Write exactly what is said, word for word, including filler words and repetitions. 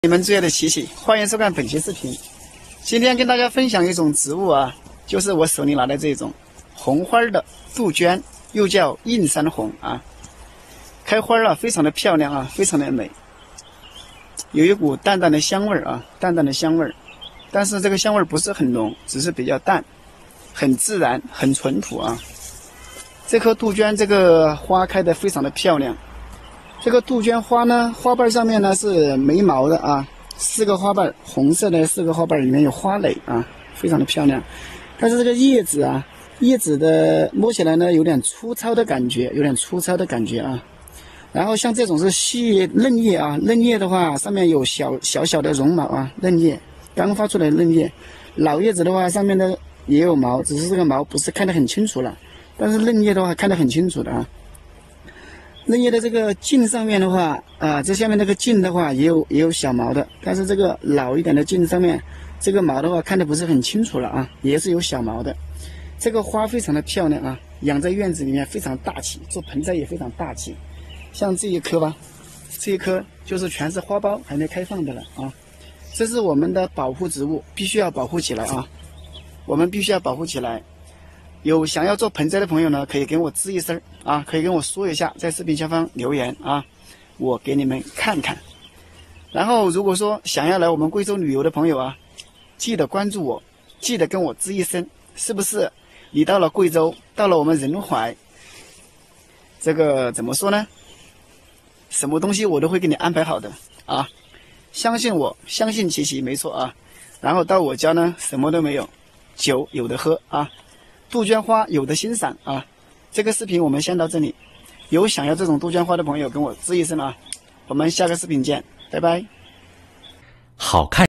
你们最爱的琪琪，欢迎收看本期视频。今天跟大家分享一种植物啊，就是我手里拿的这种红花的杜鹃，又叫映山红啊。开花了，非常的漂亮啊，非常的美，有一股淡淡的香味啊，淡淡的香味。但是这个香味不是很浓，只是比较淡，很自然，很淳朴啊。这棵杜鹃这个花开得非常的漂亮。这个杜鹃花呢，花瓣上面呢是没毛的啊，四个花瓣，红色的四个花瓣里面有花蕾啊，非常的漂亮。但是这个叶子啊，叶子的摸起来呢有点粗糙的感觉，有点粗糙的感觉啊。然后像这种是细嫩叶啊，嫩叶的话上面有小小小的绒毛啊，嫩叶刚发出来的嫩叶。老叶子的话上面呢也有毛，只是这个毛不是看得很清楚了，但是嫩叶的话看得很清楚的啊。嫩叶的这个茎上面的话啊，这下面那个茎的话也有也有小毛的，但是这个老一点的茎上面这个毛的话看得不是很清楚了啊，也是有小毛的。这个花非常的漂亮啊，养在院子里面非常大气，做盆栽也非常大气。像这一棵吧，这一棵就是全是花苞还没开放的了啊。这是我们的保护植物，必须要保护起来啊，我们必须要保护起来。有想要做盆栽的朋友呢，可以跟我吱一声啊，可以跟我说一下，在视频下方留言啊，我给你们看看。然后如果说想要来我们贵州旅游的朋友啊，记得关注我，记得跟我吱一声，是不是？你到了贵州，到了我们仁怀，这个怎么说呢？什么东西我都会给你安排好的啊，相信我，相信琪琪，没错啊。然后到我家呢，什么都没有，酒有的喝啊。杜鹃花有的欣赏啊！这个视频我们先到这里，有想要这种杜鹃花的朋友跟我吱一声啊！我们下个视频见，拜拜。 好看。